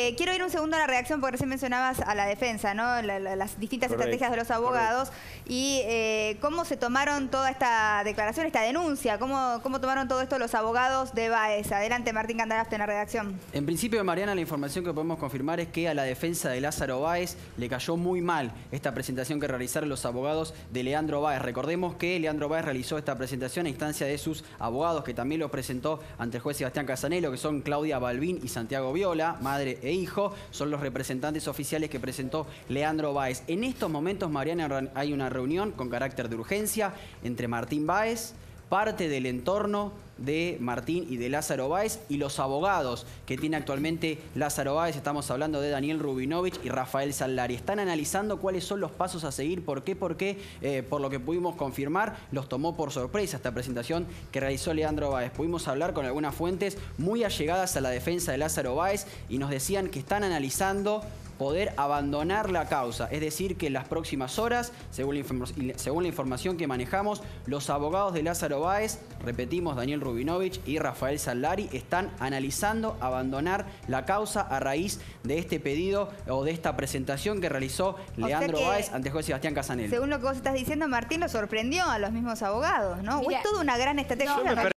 quiero ir un segundo a la reacción porque recién mencionabas a la defensa, ¿no? Las distintas estrategias de los abogados y cómo se tomaron toda esta declaración, esta denuncia, cómo tomaron todo esto los abogados de Báez. Adelante, Martín Candaraste en la redacción. En principio, Mariana, la información que podemos confirmar es que a la defensa de Lázaro Báez le cayó muy mal esta presentación que realizaron los abogados de Leandro Báez. Recordemos que Leandro Báez realizó esta presentación a instancia de sus abogados, que también lo presentó ante el juez Sebastián Casanelo, que son Claudia Balbín y Santiago Viola, madre e hijo. Son los representantes oficiales que presentó Leandro Báez. En estos momentos, Mariana, hay una reunión con carácter de urgencia entre Martín Báez, parte del entorno de Martín y de Lázaro Báez y los abogados que tiene actualmente Lázaro Báez. Estamos hablando de Daniel Rubinovich y Rafael Sallari. Están analizando cuáles son los pasos a seguir. ¿Por qué? Porque, por lo que pudimos confirmar, los tomó por sorpresa esta presentación que realizó Leandro Báez. Pudimos hablar con algunas fuentes muy allegadas a la defensa de Lázaro Báez y nos decían que están analizando poder abandonar la causa. Es decir, que en las próximas horas, según la información que manejamos, los abogados de Lázaro Báez, repetimos, Daniel Rubinovich y Rafael Sallari, están analizando abandonar la causa a raíz de este pedido o de esta presentación que realizó Leandro Báez ante el juez Sebastián Casanelo. Según lo que vos estás diciendo, Martín, lo sorprendió a los mismos abogados, ¿no? ¿O es toda una gran estrategia?